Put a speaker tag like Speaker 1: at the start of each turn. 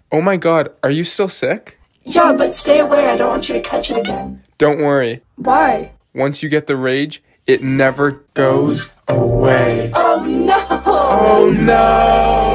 Speaker 1: Oh my god, are you still sick?
Speaker 2: Yeah, but stay away. I don't want you to catch it again.
Speaker 1: Don't worry.
Speaker 2: Why?
Speaker 1: Once you get the rage, it never goes away.
Speaker 2: Oh no!
Speaker 1: Oh no!